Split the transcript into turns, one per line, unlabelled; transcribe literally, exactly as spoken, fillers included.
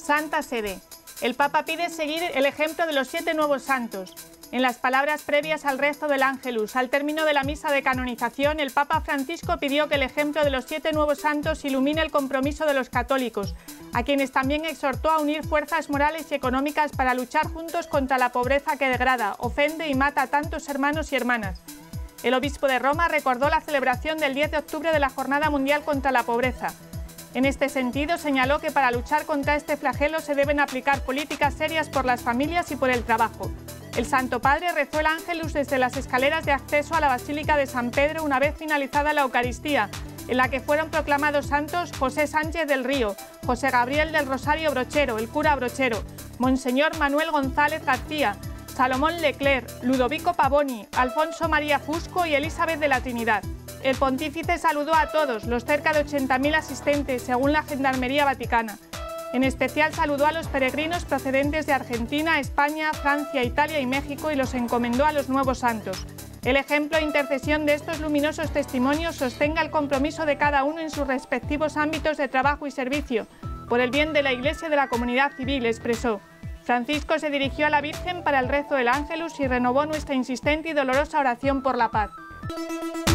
Santa Sede. El Papa pide seguir el ejemplo de los siete nuevos santos. En las palabras previas al rezo del Ángelus, al término de la misa de canonización, el Papa Francisco pidió que el ejemplo de los siete nuevos santos ilumine el compromiso de los católicos, a quienes también exhortó a unir fuerzas morales y económicas para luchar juntos contra la pobreza que degrada, ofende y mata a tantos hermanos y hermanas. El obispo de Roma recordó la celebración del diez de octubre de la Jornada Mundial contra la Pobreza. En este sentido, señaló que para luchar contra este flagelo se deben aplicar políticas serias por las familias y por el trabajo. El Santo Padre rezó el Ángelus desde las escaleras de acceso a la Basílica de San Pedro una vez finalizada la Eucaristía, en la que fueron proclamados santos José Sánchez del Río, José Gabriel del Rosario Brochero, el cura Brochero, Monseñor Manuel González García, Salomón Leclerc, Ludovico Pavoni, Alfonso María Fusco y Elizabeth de la Trinidad. El pontífice saludó a todos, los cerca de ochenta mil asistentes, según la Gendarmería Vaticana. En especial saludó a los peregrinos procedentes de Argentina, España, Francia, Italia y México y los encomendó a los nuevos santos. El ejemplo e intercesión de estos luminosos testimonios sostenga el compromiso de cada uno en sus respectivos ámbitos de trabajo y servicio, por el bien de la Iglesia y de la comunidad civil, expresó. Francisco se dirigió a la Virgen para el rezo del Ángelus y renovó nuestra insistente y dolorosa oración por la paz.